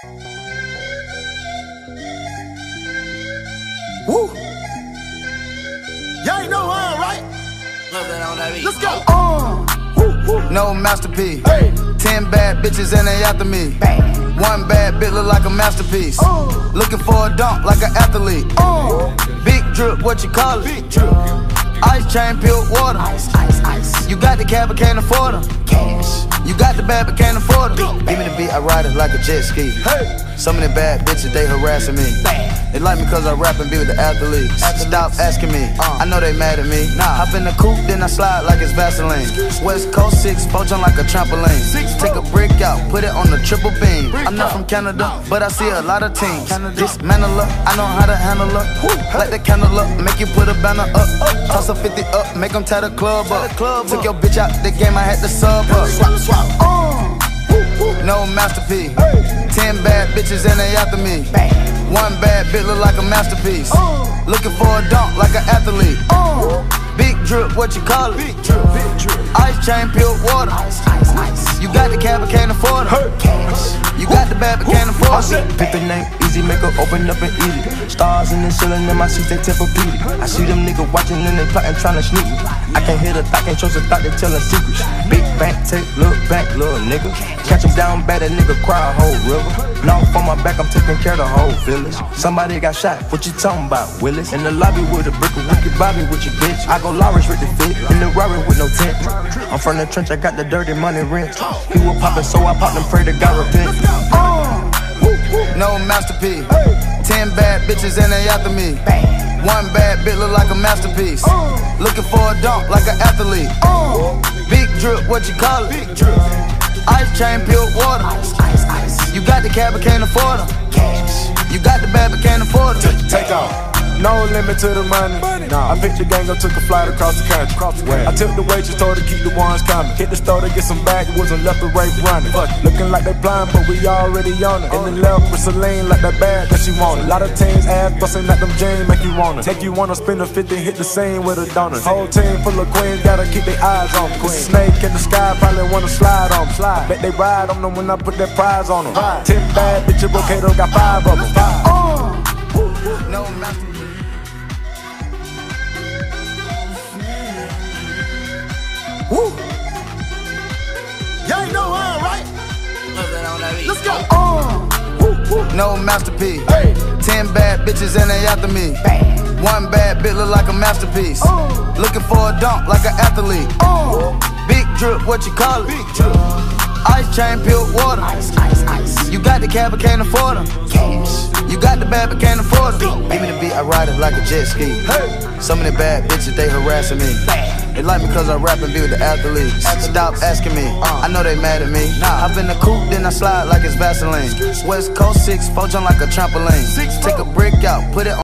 Woo! Y'all ain't know I am, right? Let's go. No masterpiece. Hey. 10 bad bitches and they after me. One bad bitch look like a masterpiece. Looking for a dunk like an athlete. Big drip, what you call it? Big drip. Ice chain, peeled water. Ice. You got the cab but can't afford them. Cash. You got the bad but can't afford them. Give me the beat, I ride it like a jet ski. Hey. Some of the bad bitches, they harassing me. They like me cause I rap and be with the athletes. Stop asking me, I know they mad at me. Hop in the coupe, then I slide like it's Vaseline. West Coast 6, poaching like a trampoline. Take a brick out, put it on the triple beam. I'm not from Canada, but I see a lot of teams. Dismantle her, I know how to handle her. Light the candle up, make you put a banner up. Toss a 50 up, make them tie the club up. Took your bitch out the game, I had to sub up. No masterpiece. 10 bad bitches and they after me. One bad bitch look like a masterpiece. Looking for a dunk like an athlete. Big drip, what you call it? Big drip. Big drip. Ice chain, peeled water. Ice. You got the cab but can't afford it. Cash. You got the bad but can't afford it. Pippin ain't easy, make her open up and eat it. Stars in the ceiling in my seats, they Tempur-Pedic. I see them niggas watching and they plotting, trying to sneak me. I can't hear the thought, can't trust the thought, they telling secrets. Big back, take, look back, little nigga. Catch him down bad, that nigga cry a whole river. Now on my back, I'm taking care of the whole village. Somebody got shot, what you talking about, Willis? In the lobby with a brick, a wicked Bobby with your bitch. I go Lawrence with the fit, in the Rari with no tent. I'm from the trench, I got the dirty money rent. He was poppin', so I popped and pray to God repent. No masterpiece. 10 bad bitches and they after me. One bad bitch look like a masterpiece. Looking for a dunk like an athlete. Big drip, what you call it? Big drip. Ice chain, peeled water. Ice. You got the cab but can't afford them. Cash. You got the bad but can't afford them. Take off. No limit to the money. Nah. I picked the gang up, took a flight across the country. I took the waitress, told her to keep the ones coming. Hit the store to get some backwoods and left the right running. Looking like they blind, but we already on it. In the left with Celine, like that bag that she wanted. A lot of teams ass busting at them jeans, make you wanna. Take you wanna spend a 50, hit the scene with a donut. Whole team full of queens, gotta keep their eyes on me. Snake in the sky, probably wanna slide on me. Bet they ride on them when I put that prize on them. 10 bad bitches, Bocato got 5 of them. No masterpiece. Woo! Y'all ain't know I am, right? Let's go. No masterpiece. Hey. 10 bad bitches and they after me. One bad bitch look like a masterpiece. Looking for a dunk like an athlete. Big drip, what you call it? Big drip. Ice chain, peeled water. Ice. You got the cab but can't afford them. Cash. You got the bad but can't afford them. Give me the beat, I ride it like a jet ski. Hey. Some of the bad bitches, they harassing me. They like me cause I rap and be with the athletes. Stop asking me, I know they mad at me. Hop in the coupe, then I slide like it's Vaseline. West Coast 6, poaching like a trampoline. Take a brick out, put it on